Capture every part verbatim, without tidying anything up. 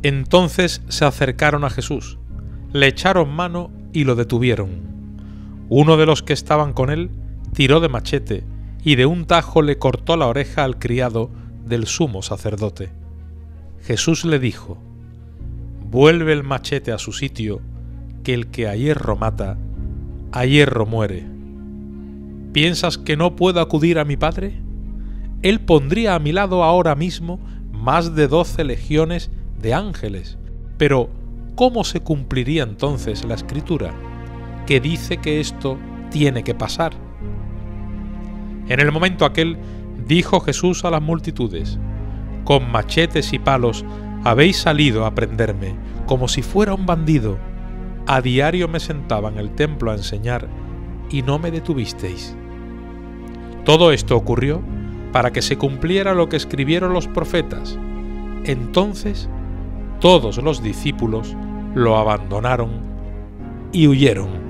Entonces se acercaron a Jesús, le echaron mano y lo detuvieron. Uno de los que estaban con él tiró de machete y de un tajo le cortó la oreja al criado del sumo sacerdote. Jesús le dijo: «Vuelve el machete a su sitio, que el que a hierro mata, a hierro muere. ¿Piensas que no puedo acudir a mi Padre? Él pondría a mi lado ahora mismo más de doce legiones de ángeles. Pero, ¿cómo se cumpliría entonces la Escritura, que dice que esto tiene que pasar?» En el momento aquel dijo Jesús a las multitudes: «Con machetes y palos habéis salido a prenderme, como si fuera un bandido. A diario me sentaba en el templo a enseñar, y no me detuvisteis». Todo esto ocurrió para que se cumpliera lo que escribieron los profetas. Entonces todos los discípulos lo abandonaron y huyeron.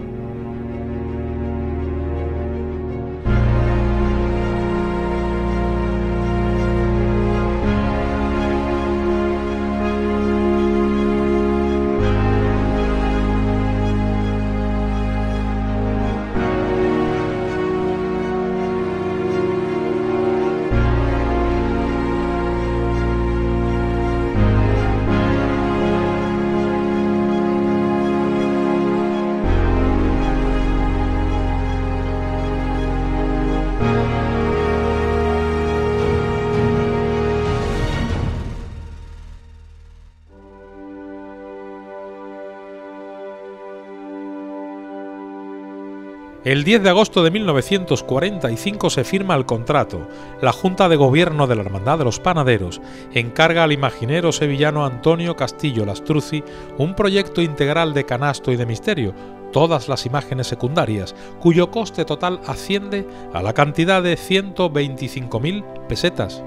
El diez de agosto de mil novecientos cuarenta y cinco se firma el contrato. La Junta de Gobierno de la Hermandad de los Panaderos encarga al imaginero sevillano Antonio Castillo Lastruzzi un proyecto integral de canasto y de misterio, todas las imágenes secundarias, cuyo coste total asciende a la cantidad de ciento veinticinco mil pesetas.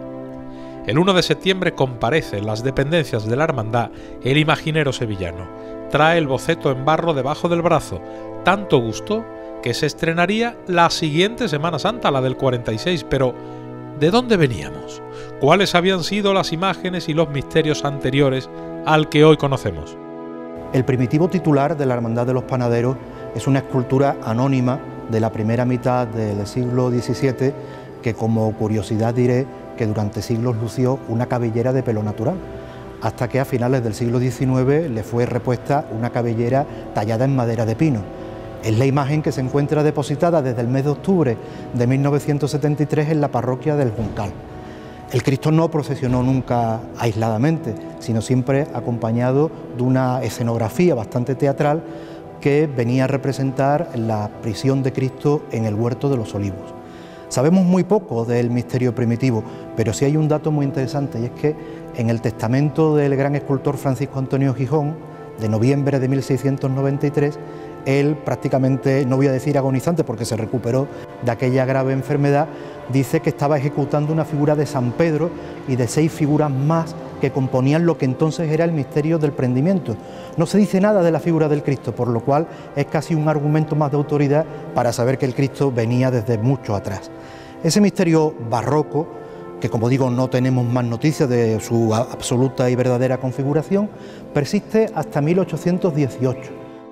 El uno de septiembre comparece en las dependencias de la hermandad el imaginero sevillano. Trae el boceto en barro debajo del brazo. Tanto gustó que se estrenaría la siguiente Semana Santa, la del cuarenta y seis, pero ¿de dónde veníamos? ¿Cuáles habían sido las imágenes y los misterios anteriores al que hoy conocemos? El primitivo titular de la Hermandad de los Panaderos es una escultura anónima de la primera mitad del siglo diecisiete que, como curiosidad diré, que durante siglos lució una cabellera de pelo natural, hasta que a finales del siglo diecinueve le fue repuesta una cabellera tallada en madera de pino. Es la imagen que se encuentra depositada desde el mes de octubre de mil novecientos setenta y tres en la parroquia del Juncal. El Cristo no procesionó nunca aisladamente, sino siempre acompañado de una escenografía bastante teatral que venía a representar la prisión de Cristo en el Huerto de los Olivos. Sabemos muy poco del misterio primitivo, pero sí hay un dato muy interesante, y es que en el testamento del gran escultor Francisco Antonio Gijón, de noviembre de mil seiscientos noventa y tres, él prácticamente, no voy a decir agonizante porque se recuperó de aquella grave enfermedad, dice que estaba ejecutando una figura de San Pedro y de seis figuras más que componían lo que entonces era el misterio del prendimiento. No se dice nada de la figura del Cristo, por lo cual es casi un argumento más de autoridad para saber que el Cristo venía desde mucho atrás. Ese misterio barroco, que como digo no tenemos más noticias de su absoluta y verdadera configuración, persiste hasta mil ochocientos dieciocho.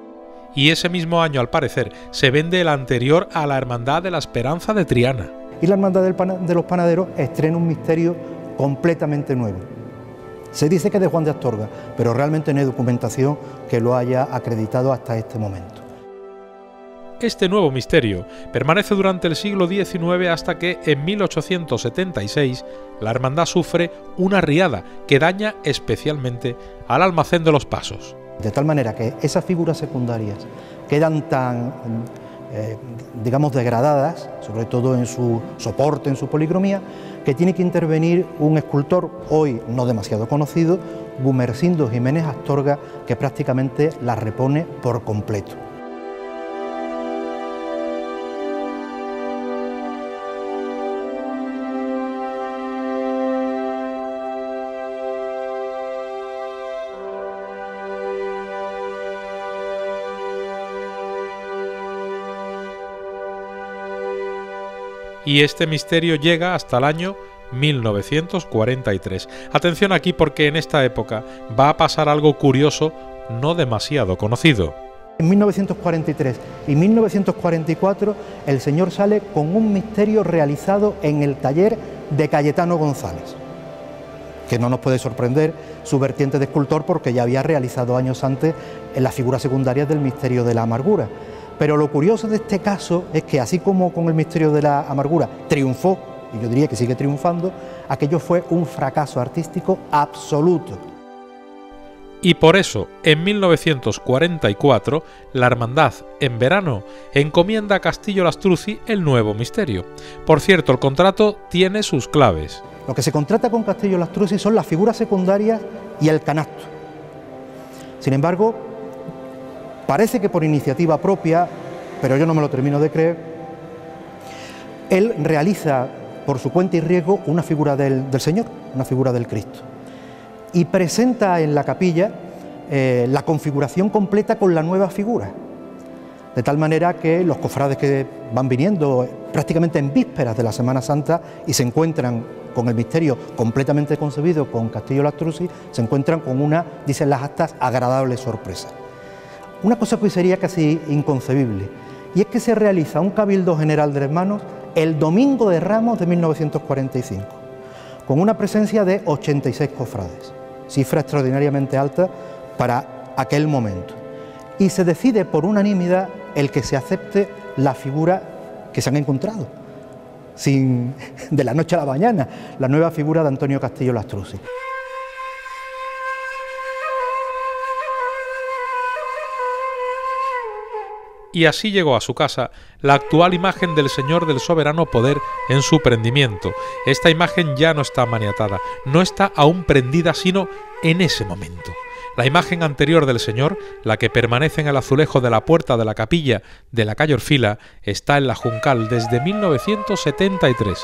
Y ese mismo año, al parecer, se vende el anterior a la Hermandad de la Esperanza de Triana. Y la Hermandad del Pan- de los Panaderos estrena un misterio completamente nuevo. Se dice que es de Juan de Astorga, pero realmente no hay documentación que lo haya acreditado hasta este momento. Este nuevo misterio permanece durante el siglo diecinueve hasta que, en mil ochocientos setenta y seis, la hermandad sufre una riada que daña especialmente al almacén de los Pasos. De tal manera que esas figuras secundarias quedan tan, eh, digamos, degradadas, sobre todo en su soporte, en su policromía, que tiene que intervenir un escultor, hoy no demasiado conocido, Gumersindo Jiménez Astorga, que prácticamente las repone por completo. Y este misterio llega hasta el año mil novecientos cuarenta y tres. Atención aquí porque en esta época va a pasar algo curioso no demasiado conocido. En mil novecientos cuarenta y tres y mil novecientos cuarenta y cuatro el Señor sale con un misterio realizado en el taller de Cayetano González, que no nos puede sorprender su vertiente de escultor porque ya había realizado años antes en las figuras secundarias del misterio de la amargura. Pero lo curioso de este caso es que así como con el misterio de la amargura triunfó, y yo diría que sigue triunfando, aquello fue un fracaso artístico absoluto. Y por eso, en mil novecientos cuarenta y cuatro, la Hermandad, en verano, encomienda a Castillo Lastruzzi el nuevo misterio. Por cierto, el contrato tiene sus claves. Lo que se contrata con Castillo Lastruzzi son las figuras secundarias y el canasto. Sin embargo, parece que por iniciativa propia, pero yo no me lo termino de creer, él realiza por su cuenta y riesgo una figura del, del Señor, una figura del Cristo, y presenta en la capilla eh, la configuración completa con la nueva figura, de tal manera que los cofrades que van viniendo prácticamente en vísperas de la Semana Santa y se encuentran con el misterio completamente concebido con Castillo Lastruzzi, se encuentran con una, dicen las actas, agradable sorpresa. Una cosa que hoy sería casi inconcebible, y es que se realiza un cabildo general de hermanos el Domingo de Ramos de mil novecientos cuarenta y cinco, con una presencia de ochenta y seis cofrades, cifra extraordinariamente alta para aquel momento. Y se decide por unanimidad el que se acepte la figura que se han encontrado, sin, de la noche a la mañana, la nueva figura de Antonio Castillo Lastruzzi. Y así llegó a su casa la actual imagen del Señor del soberano poder en su prendimiento. Esta imagen ya no está maniatada, no está aún prendida, sino en ese momento. La imagen anterior del Señor, la que permanece en el azulejo de la puerta de la capilla de la calle Orfila, está en la Juncal desde mil novecientos setenta y tres.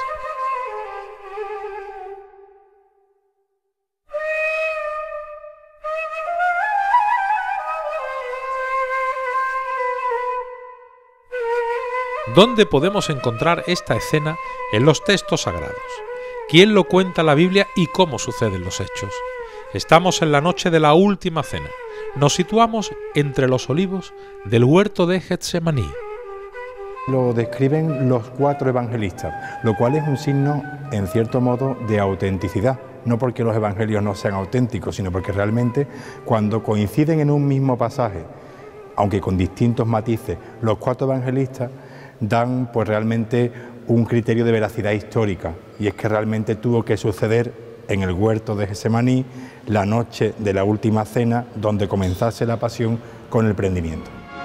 ¿Dónde podemos encontrar esta escena en los textos sagrados? ¿Quién lo cuenta la Biblia y cómo suceden los hechos? Estamos en la noche de la última cena. Nos situamos entre los olivos del huerto de Getsemaní. Lo describen los cuatro evangelistas, lo cual es un signo, en cierto modo, de autenticidad. No porque los evangelios no sean auténticos, sino porque realmente cuando coinciden en un mismo pasaje, aunque con distintos matices, los cuatro evangelistas dan pues realmente un criterio de veracidad histórica, y es que realmente tuvo que suceder en el huerto de Getsemaní la noche de la última cena, donde comenzase la pasión con el prendimiento.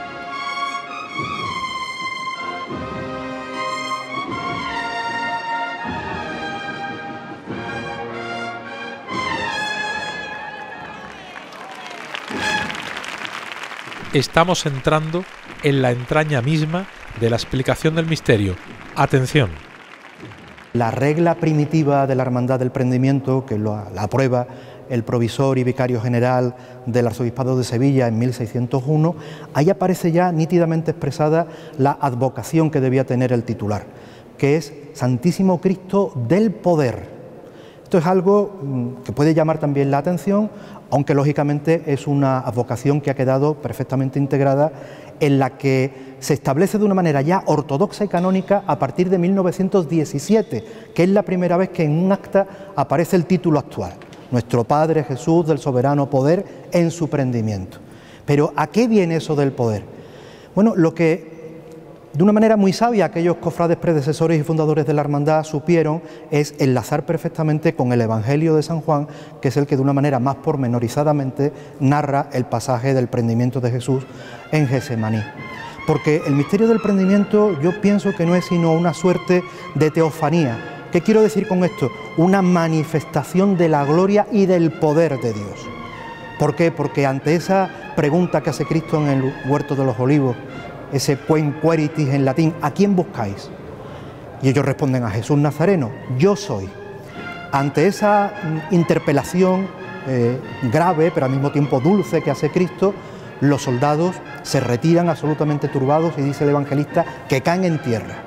Estamos entrando en la entraña misma de la explicación del misterio. Atención. La regla primitiva de la Hermandad del Prendimiento, que la, la aprueba el provisor y vicario general del Arzobispado de Sevilla en mil seiscientos uno, ahí aparece ya nítidamente expresada la advocación que debía tener el titular, que es Santísimo Cristo del Poder. Esto es algo que puede llamar también la atención, aunque lógicamente es una advocación que ha quedado perfectamente integrada, en la que se establece de una manera ya ortodoxa y canónica a partir de mil novecientos diecisiete, que es la primera vez que en un acta aparece el título actual, Nuestro Padre Jesús del Soberano Poder en su prendimiento. Pero ¿a qué viene eso del poder? Bueno, lo que de una manera muy sabia aquellos cofrades predecesores y fundadores de la hermandad supieron es enlazar perfectamente con el Evangelio de San Juan, que es el que de una manera más pormenorizadamente narra el pasaje del prendimiento de Jesús en Getsemaní. Porque el misterio del prendimiento yo pienso que no es sino una suerte de teofanía. ¿Qué quiero decir con esto? Una manifestación de la gloria y del poder de Dios. ¿Por qué? Porque ante esa pregunta que hace Cristo en el huerto de los olivos, ese quem queritis en latín, ¿a quién buscáis? Y ellos responden a Jesús Nazareno, yo soy. Ante esa interpelación eh, grave, pero al mismo tiempo dulce que hace Cristo, los soldados se retiran absolutamente turbados y dice el evangelista que caen en tierra.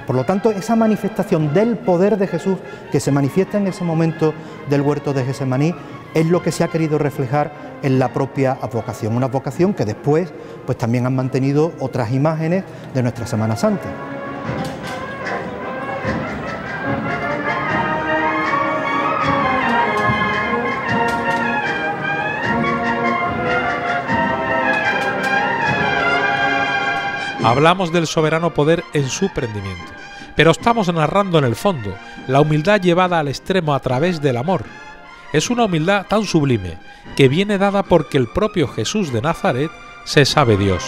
Por lo tanto, esa manifestación del poder de Jesús que se manifiesta en ese momento del huerto de Getsemaní es lo que se ha querido reflejar en la propia advocación, una advocación que después pues también han mantenido otras imágenes de nuestra Semana Santa. Hablamos del soberano poder en su prendimiento, pero estamos narrando en el fondo la humildad llevada al extremo a través del amor. Es una humildad tan sublime que viene dada porque el propio Jesús de Nazaret se sabe Dios.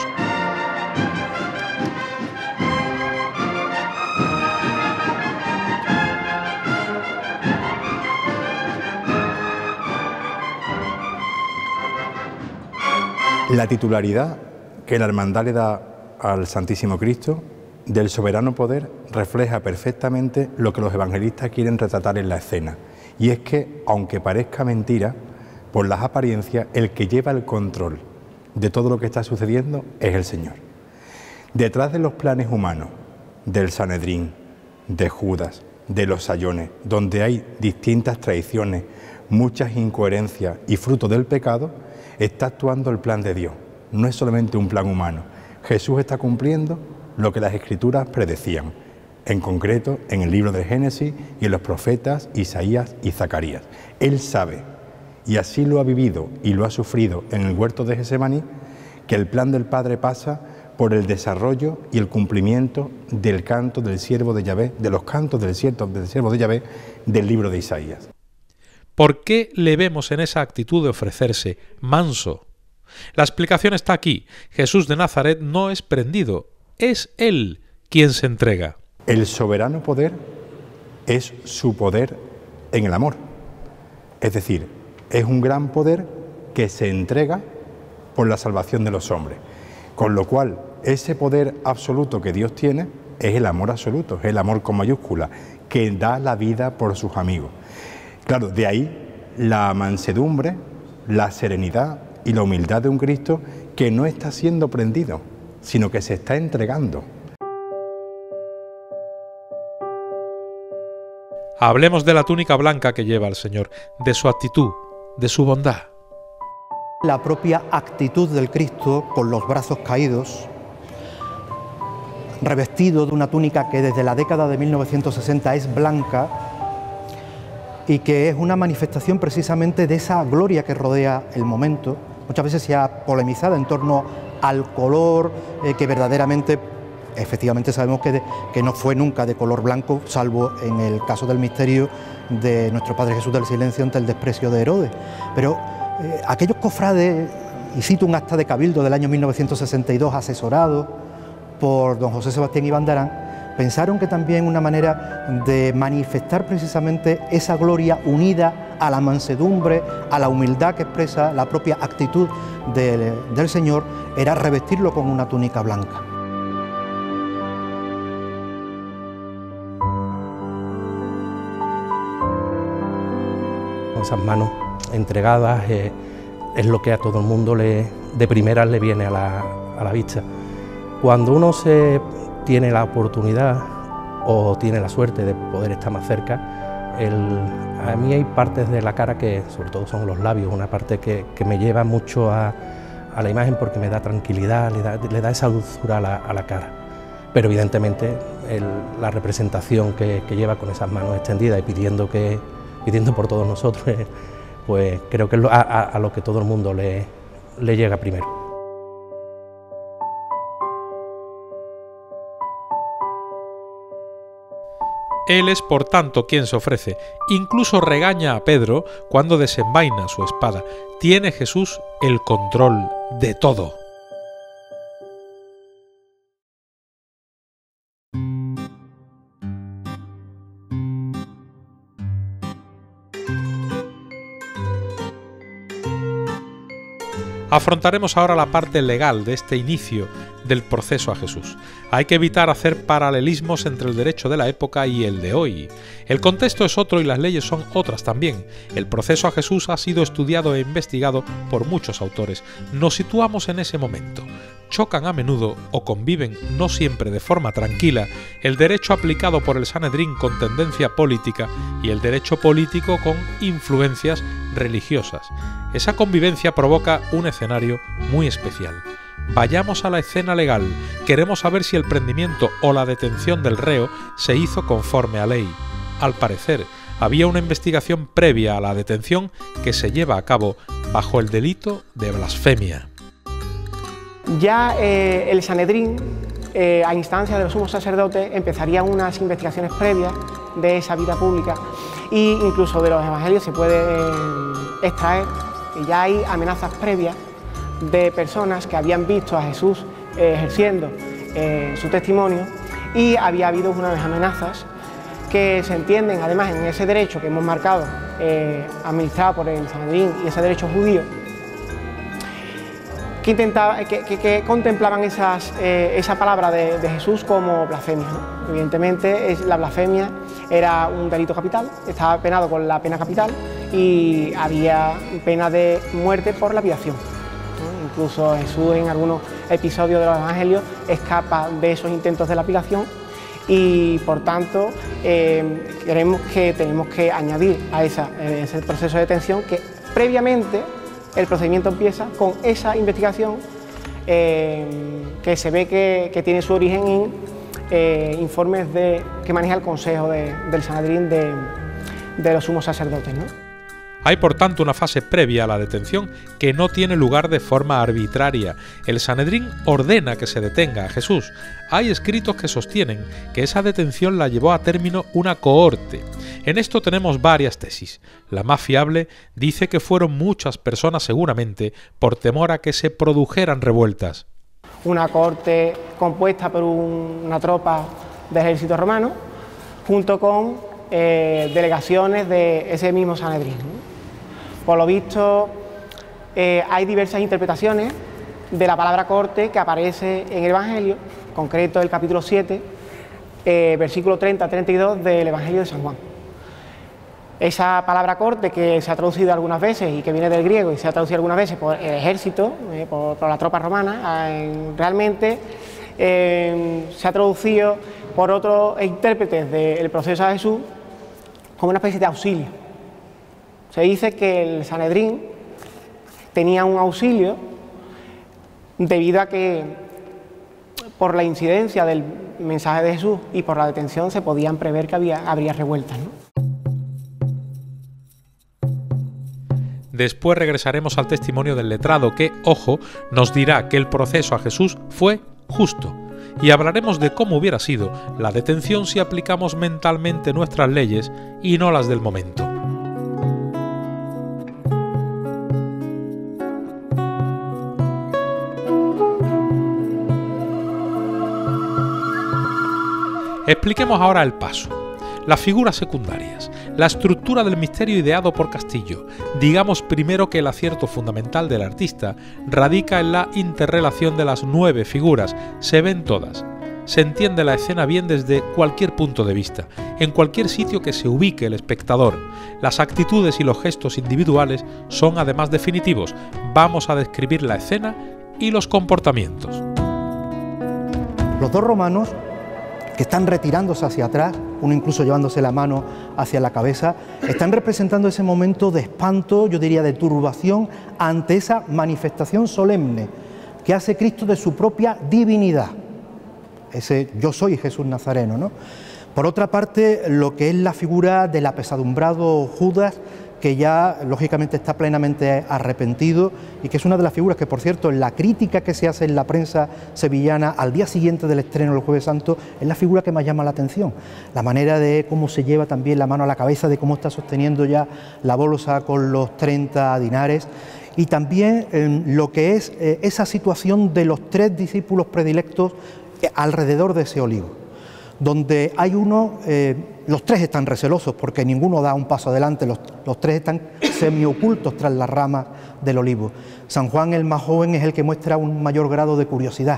La titularidad que la hermandad le da al Santísimo Cristo del soberano poder refleja perfectamente lo que los evangelistas quieren retratar en la escena. Y es que, aunque parezca mentira, por las apariencias, el que lleva el control de todo lo que está sucediendo es el Señor. Detrás de los planes humanos, del Sanedrín, de Judas, de los sayones, donde hay distintas traiciones, muchas incoherencias y fruto del pecado, está actuando el plan de Dios. No es solamente un plan humano. Jesús está cumpliendo lo que las Escrituras predecían, en concreto en el libro de Génesis y en los profetas Isaías y Zacarías. Él sabe, y así lo ha vivido y lo ha sufrido en el huerto de Getsemaní, que el plan del Padre pasa por el desarrollo y el cumplimiento del canto del siervo de Yahvé, de los cantos del siervo, del siervo de Yahvé del libro de Isaías. ¿Por qué le vemos en esa actitud de ofrecerse manso? La explicación está aquí. Jesús de Nazaret no es prendido, es Él quien se entrega. El soberano poder es su poder en el amor. Es decir, es un gran poder que se entrega por la salvación de los hombres. Con lo cual, ese poder absoluto que Dios tiene es el amor absoluto, es el amor con mayúscula, que da la vida por sus amigos. Claro, de ahí la mansedumbre, la serenidad y la humildad de un Cristo que no está siendo prendido, sino que se está entregando. Hablemos de la túnica blanca que lleva el Señor, de su actitud, de su bondad. La propia actitud del Cristo con los brazos caídos, revestido de una túnica que desde la década de mil novecientos sesenta es blanca y que es una manifestación precisamente de esa gloria que rodea el momento. Muchas veces se ha polemizado en torno al color eh, que verdaderamente, efectivamente sabemos que, de, que no fue nunca de color blanco, salvo en el caso del misterio de nuestro Padre Jesús del Silencio ante el desprecio de Herodes. Pero eh, aquellos cofrades, y cito un acta de cabildo del año mil novecientos sesenta y dos asesorado por don José Sebastián Ibandarán, pensaron que también una manera de manifestar precisamente esa gloria unida a la mansedumbre, a la humildad que expresa la propia actitud de, del Señor, era revestirlo con una túnica blanca. Con esas manos entregadas eh, es lo que a todo el mundo le, de primeras le viene a la, a la vista. Cuando uno se tiene la oportunidad o tiene la suerte de poder estar más cerca, el, a mí hay partes de la cara que, sobre todo son los labios, una parte que, que me lleva mucho a, a la imagen porque me da tranquilidad, le da, le da esa dulzura a la, a la cara. Pero evidentemente el, la representación que, que lleva con esas manos extendidas y pidiendo, que, pidiendo por todos nosotros, pues creo que es lo, a, a lo que todo el mundo le, le llega primero. Él es, por tanto, quien se ofrece. Incluso regaña a Pedro cuando desenvaina su espada. Tiene Jesús el control de todo. Afrontaremos ahora la parte legal de este inicio del proceso a Jesús. Hay que evitar hacer paralelismos entre el derecho de la época y el de hoy. El contexto es otro y las leyes son otras también. El proceso a Jesús ha sido estudiado e investigado por muchos autores. Nos situamos en ese momento. Chocan a menudo o conviven, no siempre de forma tranquila, el derecho aplicado por el Sanedrín con tendencia política y el derecho político con influencias religiosas. Esa convivencia provoca un escenario muy especial. Vayamos a la escena legal. Queremos saber si el prendimiento o la detención del reo se hizo conforme a ley. Al parecer, había una investigación previa a la detención que se lleva a cabo bajo el delito de blasfemia. Ya eh, el Sanedrín, eh, a instancia de los sumos sacerdotes, empezaría unas investigaciones previas de esa vida pública e incluso de los evangelios se puede eh, extraer que ya hay amenazas previas de personas que habían visto a Jesús eh, ejerciendo eh, su testimonio, y había habido unas amenazas que se entienden además en ese derecho que hemos marcado, eh, administrado por el Sanedrín, y ese derecho judío, que, intentaba, que, que, que contemplaban esas, eh, esa palabra de, de Jesús como blasfemia, ¿no? Evidentemente es, la blasfemia era un delito capital, estaba penado con la pena capital y había pena de muerte por lapidación, ¿no? Incluso Jesús en algunos episodios de los evangelios escapa de esos intentos de lapidación y por tanto eh, creemos que tenemos que añadir a esa, eh, ese proceso de detención que previamente el procedimiento empieza con esa investigación eh, que se ve que, que tiene su origen en eh, informes de, que maneja el Consejo de, del Sanedrín de, de los sumos sacerdotes, ¿no? Hay por tanto una fase previa a la detención que no tiene lugar de forma arbitraria. El Sanedrín ordena que se detenga a Jesús. Hay escritos que sostienen que esa detención la llevó a término una cohorte. En esto tenemos varias tesis. La más fiable dice que fueron muchas personas seguramente por temor a que se produjeran revueltas. Una cohorte compuesta por un, una tropa del ejército romano junto con eh, delegaciones de ese mismo Sanedrín, ¿no? Por lo visto eh, hay diversas interpretaciones de la palabra cohorte que aparece en el Evangelio, en concreto el capítulo siete, eh, versículo treinta a treinta y dos del Evangelio de San Juan. Esa palabra cohorte, que se ha traducido algunas veces y que viene del griego y se ha traducido algunas veces por el ejército, eh, por, por la tropa romana, eh, realmente eh, se ha traducido por otros intérpretes del proceso de Jesús como una especie de auxilio. Se dice que el Sanedrín tenía un auxilio debido a que por la incidencia del mensaje de Jesús y por la detención se podían prever que había, habría revueltas, ¿no? Después regresaremos al testimonio del letrado que, ojo, nos dirá que el proceso a Jesús fue justo. Y hablaremos de cómo hubiera sido la detención si aplicamos mentalmente nuestras leyes y no las del momento. Expliquemos ahora el paso, las figuras secundarias, la estructura del misterio ideado por Castillo. Digamos primero que el acierto fundamental del artista radica en la interrelación de las nueve figuras, se ven todas. Se entiende la escena bien desde cualquier punto de vista, en cualquier sitio que se ubique el espectador. Las actitudes y los gestos individuales son además definitivos. Vamos a describir la escena y los comportamientos. Los dos romanos, que están retirándose hacia atrás, uno incluso llevándose la mano hacia la cabeza, están representando ese momento de espanto, yo diría de turbación, ante esa manifestación solemne que hace Cristo de su propia divinidad. Ese yo soy Jesús Nazareno, ¿no? Por otra parte, lo que es la figura del apesadumbrado Judas, que ya lógicamente está plenamente arrepentido y que es una de las figuras que, por cierto, en la crítica que se hace en la prensa sevillana al día siguiente del estreno del Jueves Santo, es la figura que más llama la atención. La manera de cómo se lleva también la mano a la cabeza, de cómo está sosteniendo ya la bolsa con los treinta dinares, y también eh, lo que es eh, esa situación de los tres discípulos predilectos eh, alrededor de ese olivo, donde hay uno, eh, los tres están recelosos porque ninguno da un paso adelante, los, los tres están semiocultos tras las ramas del olivo. San Juan, el más joven, es el que muestra un mayor grado de curiosidad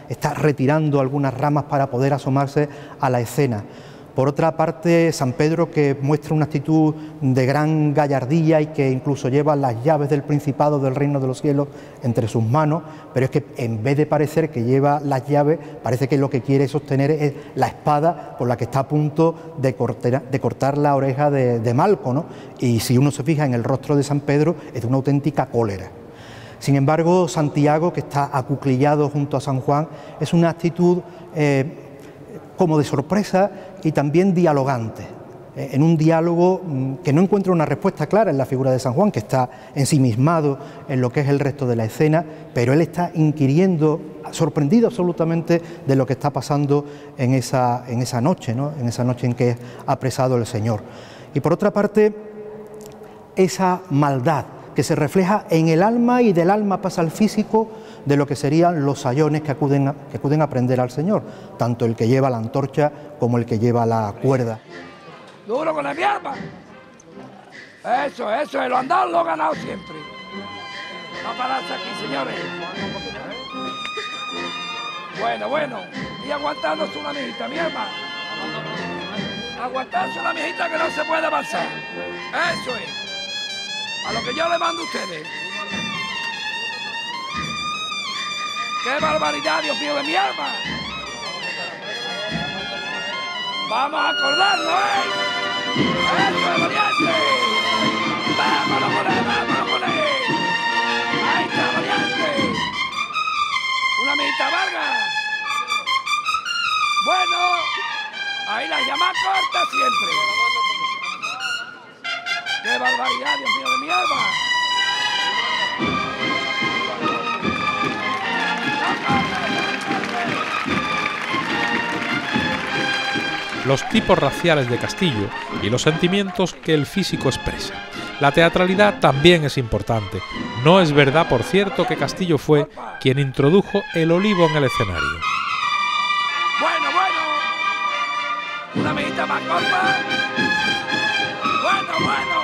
está retirando algunas ramas para poder asomarse a la escena. Por otra parte, San Pedro, que muestra una actitud de gran gallardía y que incluso lleva las llaves del Principado del Reino de los Cielos entre sus manos, pero es que en vez de parecer que lleva las llaves, parece que lo que quiere sostener es la espada con la que está a punto de cortar, de cortar la oreja de, de Malco, ¿no? Y si uno se fija en el rostro de San Pedro, es de una auténtica cólera. Sin embargo, Santiago, que está acuclillado junto a San Juan, es una actitud eh, como de sorpresa y también dialogante, eh, en un diálogo mmm, que no encuentra una respuesta clara en la figura de San Juan, que está ensimismado en lo que es el resto de la escena, pero él está inquiriendo, sorprendido absolutamente de lo que está pasando en esa, en esa noche, ¿no? En esa noche en que es apresado el Señor. Y por otra parte, esa maldad que se refleja en el alma y del alma pasa al físico de lo que serían los sayones que acuden a, que acuden a prender al Señor, tanto el que lleva la antorcha como el que lleva la cuerda. Duro con el arma. Eso, eso, el andar lo he ganado siempre. No pararse aquí, señores. Bueno, bueno, y aguantándose una mijita, mi hermano. Aguantarse una mijita que no se puede avanzar. Eso es. A lo que yo le mando a ustedes. ¡Qué barbaridad, Dios mío, de mi alma! ¡Vamos a acordarnos, eh! ¡Eso es, valiente! ¡Vámonos con él, vámonos con él! ¡Ahí está, valiente! ¡Una mitad Vargas! Bueno, ahí la llama corta siempre. ¡Qué barbaridad, Dios mío, de mi alma! Los tipos raciales de Castillo y los sentimientos que el físico expresa. La teatralidad también es importante. No es verdad, por cierto, que Castillo fue quien introdujo el olivo en el escenario. Bueno, bueno. Una mijita más corta. Bueno, bueno.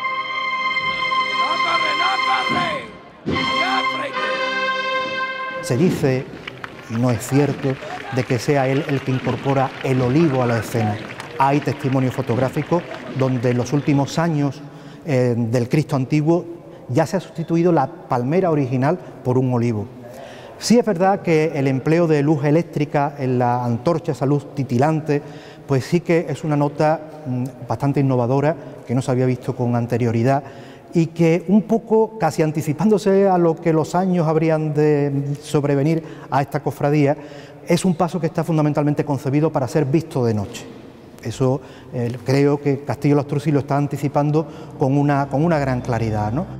No corre, no corre. Ya frente. Se dice, y no es cierto, de que sea él el que incorpora el olivo a la escena. Hay testimonios fotográficos donde en los últimos años eh, del Cristo antiguo ya se ha sustituido la palmera original por un olivo. Sí es verdad que el empleo de luz eléctrica en la antorcha, esa luz titilante, pues sí que es una nota mmm, bastante innovadora, que no se había visto con anterioridad, y que un poco, casi anticipándose a lo que los años habrían de sobrevenir a esta cofradía, es un paso que está fundamentalmente concebido para ser visto de noche. Eso eh, creo que Castillo Lastrucci lo está anticipando con una, con una gran claridad, ¿no?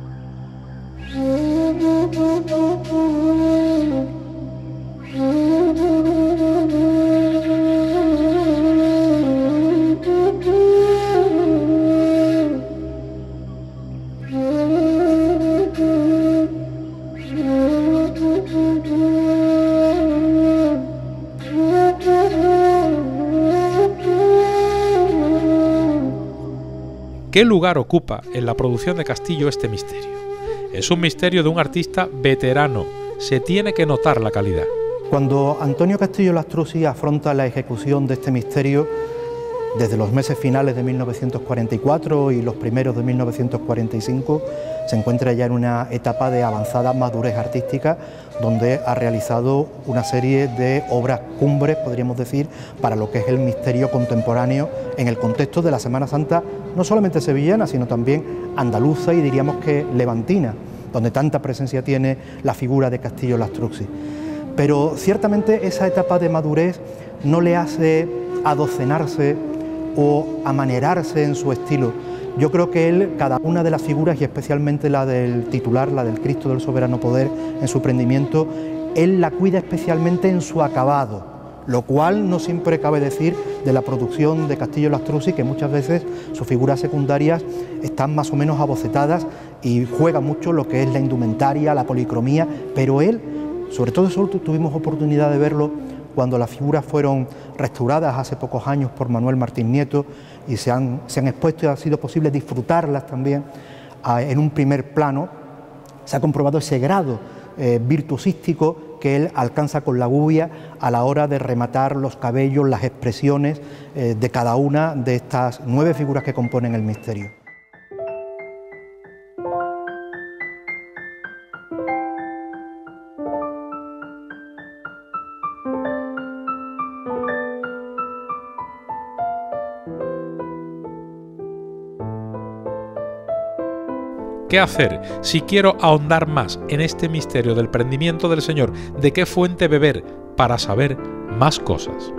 ¿Qué lugar ocupa en la producción de Castillo este misterio? Es un misterio de un artista veterano, se tiene que notar la calidad. Cuando Antonio Castillo Lastrucci afronta la ejecución de este misterio, desde los meses finales de mil novecientos cuarenta y cuatro y los primeros de mil novecientos cuarenta y cinco, se encuentra ya en una etapa de avanzada madurez artística, donde ha realizado una serie de obras cumbres, podríamos decir, para lo que es el misterio contemporáneo en el contexto de la Semana Santa, no solamente sevillana, sino también andaluza y diríamos que levantina, donde tanta presencia tiene la figura de Castillo Lastrucci. Pero ciertamente esa etapa de madurez no le hace adocenarse o amanerarse en su estilo. Yo creo que él, cada una de las figuras, y especialmente la del titular, la del Cristo del Soberano Poder, en su prendimiento, él la cuida especialmente en su acabado, lo cual no siempre cabe decir de la producción de Castillo Lastrucci, que muchas veces sus figuras secundarias están más o menos abocetadas y juega mucho lo que es la indumentaria, la policromía, pero él, sobre todo eso tuvimos oportunidad de verlo cuando las figuras fueron restauradas hace pocos años por Manuel Martín Nieto y se han, se han expuesto y ha sido posible disfrutarlas también a, en un primer plano, se ha comprobado ese grado eh, virtuosístico que él alcanza con la gubia a la hora de rematar los cabellos, las expresiones eh, de cada una de estas nueve figuras que componen el misterio. ¿Qué hacer si quiero ahondar más en este misterio del prendimiento del Señor? ¿De qué fuente beber para saber más cosas?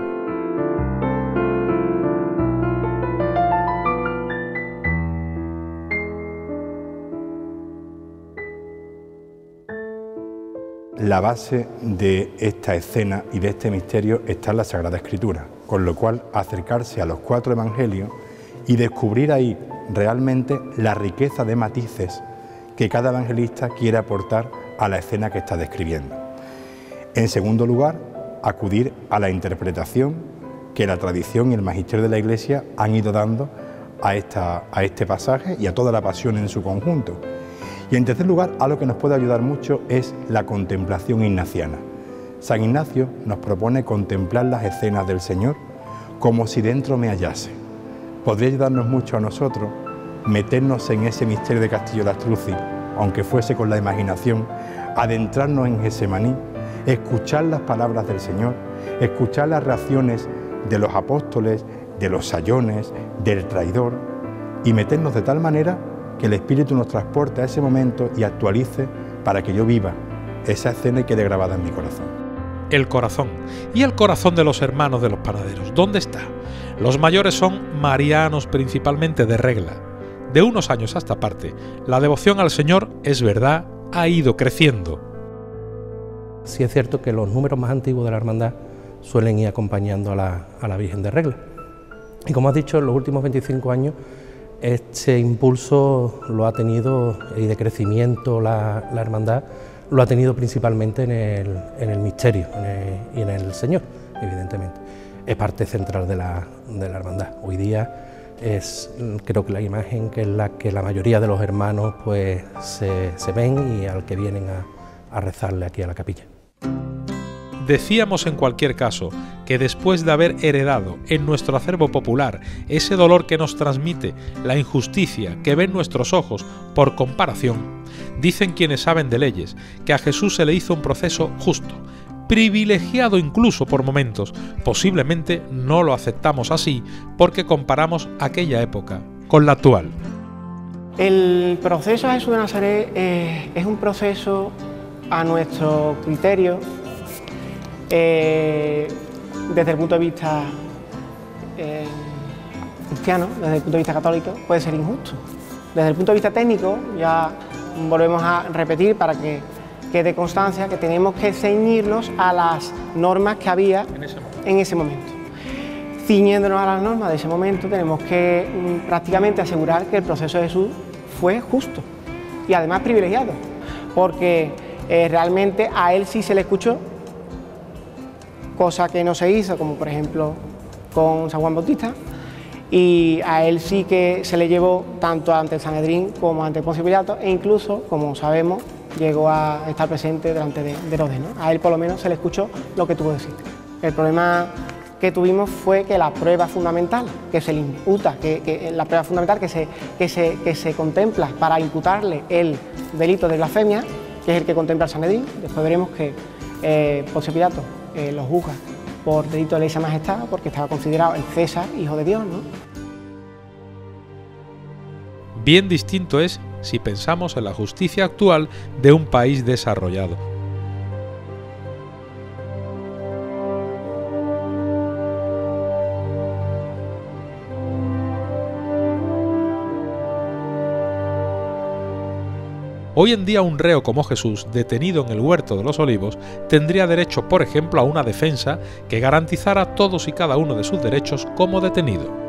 La base de esta escena y de este misterio está en la Sagrada Escritura, con lo cual acercarse a los cuatro evangelios y descubrir ahí realmente la riqueza de matices que cada evangelista quiere aportar a la escena que está describiendo. En segundo lugar, acudir a la interpretación que la tradición y el magisterio de la Iglesia han ido dando a, esta, a este pasaje y a toda la pasión en su conjunto. Y en tercer lugar, algo que nos puede ayudar mucho es la contemplación ignaciana. San Ignacio nos propone contemplar las escenas del Señor como si dentro me hallase. Podría ayudarnos mucho a nosotros meternos en ese misterio de Castillo de Astruzzi, aunque fuese con la imaginación, adentrarnos en Gesemaní, escuchar las palabras del Señor, escuchar las reacciones de los apóstoles, de los sayones, del traidor, y meternos de tal manera que el Espíritu nos transporte a ese momento y actualice para que yo viva esa escena y quede grabada en mi corazón. El corazón. ¿Y el corazón de los hermanos de los panaderos? ¿Dónde está? Los mayores son marianos, principalmente de regla. De unos años a esta parte, la devoción al Señor, es verdad, ha ido creciendo. Sí es cierto que los números más antiguos de la hermandad suelen ir acompañando a la, a la Virgen de Regla. Y como has dicho, en los últimos veinticinco años, este impulso lo ha tenido, y de crecimiento la, la hermandad, lo ha tenido principalmente en el, en el misterio en el, y en el Señor, evidentemente. Es parte central de la, de la hermandad. Hoy día es, creo que la imagen que es la que la mayoría de los hermanos pues se, se ven y al que vienen a, a rezarle aquí a la capilla. Decíamos en cualquier caso que después de haber heredado en nuestro acervo popular ese dolor que nos transmite la injusticia que ven nuestros ojos por comparación, dicen quienes saben de leyes que a Jesús se le hizo un proceso justo, privilegiado incluso por momentos. Posiblemente no lo aceptamos así porque comparamos aquella época con la actual. El proceso a Jesús de Nazaret eh, es un proceso a nuestro criterio, eh, desde el punto de vista eh, cristiano, desde el punto de vista católico, puede ser injusto. Desde el punto de vista técnico, ya volvemos a repetir para que quede constancia que tenemos que ceñirnos a las normas que había en ese momento. En ese momento. Ciñéndonos a las normas de ese momento, tenemos que mm, prácticamente asegurar que el proceso de Jesús fue justo y además privilegiado, porque eh, realmente a él sí se le escuchó, cosa que no se hizo, como por ejemplo con San Juan Bautista, y a él sí que se le llevó tanto ante el Sanedrín como ante Poncio Pilato, e incluso, como sabemos, llegó a estar presente delante de, de Herodes, ¿no? A él por lo menos se le escuchó lo que tuvo que decir. El problema que tuvimos fue que la prueba fundamental que se le imputa, que, que la prueba fundamental que se, que, se, que se contempla para imputarle el delito de blasfemia, que es el que contempla el Sanedrín, después veremos que eh, Poncio Pilato eh, lo juzga por delito de lesa majestad, porque estaba considerado el César hijo de Dios, ¿no? Bien distinto es si pensamos en la justicia actual de un país desarrollado. Hoy en día un reo como Jesús, detenido en el Huerto de los Olivos, tendría derecho, por ejemplo, a una defensa que garantizara todos y cada uno de sus derechos como detenido.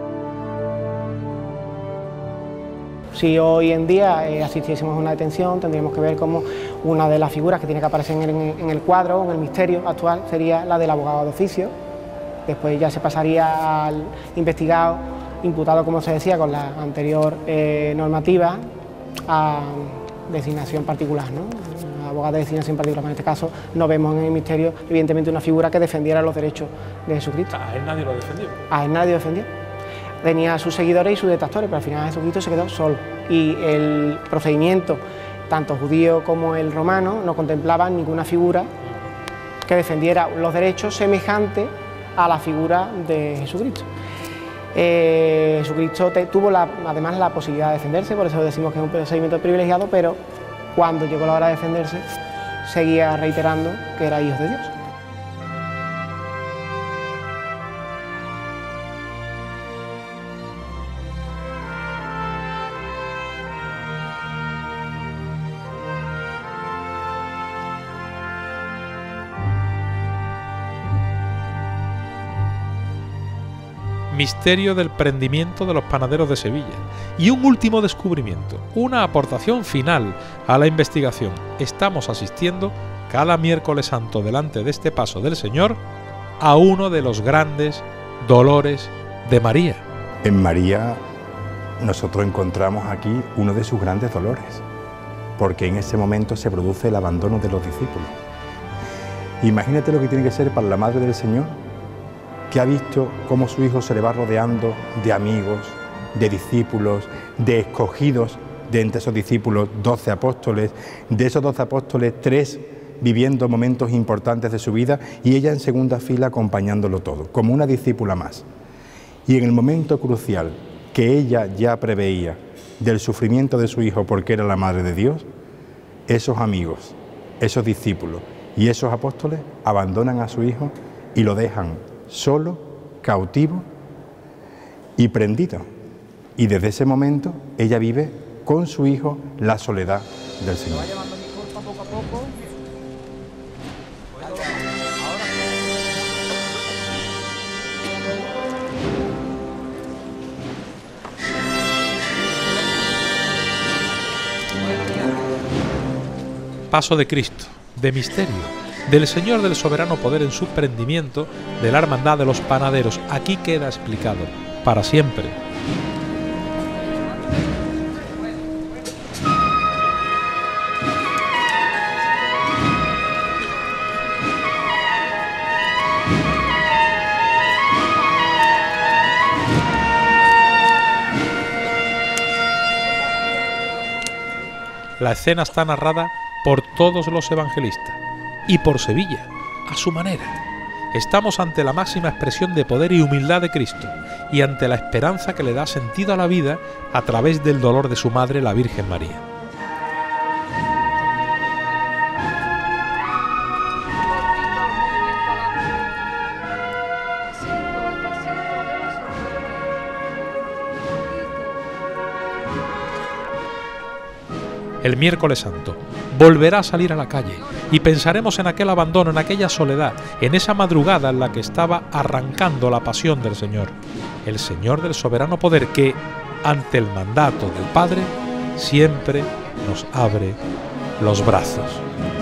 Si hoy en día eh, asistiésemos a una detención, tendríamos que ver cómo una de las figuras que tiene que aparecer en el, en el cuadro, en el misterio actual, sería la del abogado de oficio. Después ya se pasaría al investigado, imputado, como se decía, con la anterior eh, normativa, a designación particular, ¿no? abogados de ciencia en particular en este caso, no vemos en el misterio evidentemente una figura que defendiera los derechos de Jesucristo. A él nadie lo defendió. A él nadie lo defendió. Tenía a sus seguidores y sus detractores, pero al final Jesucristo se quedó solo. Y el procedimiento, tanto judío como el romano, no contemplaban ninguna figura que defendiera los derechos semejantes a la figura de Jesucristo. Eh, Jesucristo te, tuvo la, además la posibilidad de defenderse, por eso decimos que es un procedimiento privilegiado, pero cuando llegó la hora de defenderse, seguía reiterando que era hijo de Dios. Misterio del prendimiento de los panaderos de Sevilla. Y un último descubrimiento, una aportación final a la investigación. Estamos asistiendo cada miércoles santo delante de este paso del Señor a uno de los grandes dolores de María. En María nosotros encontramos aquí uno de sus grandes dolores, porque en ese momento se produce el abandono de los discípulos. Imagínate lo que tiene que ser para la Madre del Señor, que ha visto cómo su hijo se le va rodeando de amigos, de discípulos, de escogidos de entre esos discípulos, doce apóstoles, de esos doce apóstoles, tres viviendo momentos importantes de su vida y ella en segunda fila acompañándolo todo, como una discípula más. Y en el momento crucial que ella ya preveía del sufrimiento de su hijo porque era la Madre de Dios, esos amigos, esos discípulos y esos apóstoles abandonan a su hijo y lo dejan solo, cautivo y prendido. Y desde ese momento ella vive con su hijo la soledad del Señor. Paso de Cristo, de misterio, del Señor del soberano poder en su prendimiento, de la hermandad de los panaderos. Aquí queda explicado para siempre. La escena está narrada por todos los evangelistas y por Sevilla, a su manera. Estamos ante la máxima expresión de poder y humildad de Cristo y ante la esperanza que le da sentido a la vida a través del dolor de su madre, la Virgen María. El miércoles santo volverá a salir a la calle y pensaremos en aquel abandono, en aquella soledad, en esa madrugada en la que estaba arrancando la pasión del Señor, el Señor del soberano poder que, ante el mandato del Padre, siempre nos abre los brazos.